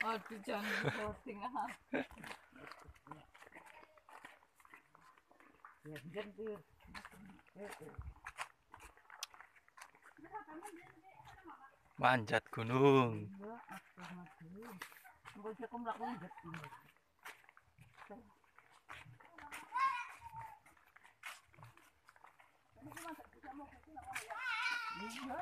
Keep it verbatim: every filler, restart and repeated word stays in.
Aduh, jangan posting ah. Ya, gentir. Manjat gunung. Iya, aku mati. Enggak usah kamu lakukan gentir. Iya.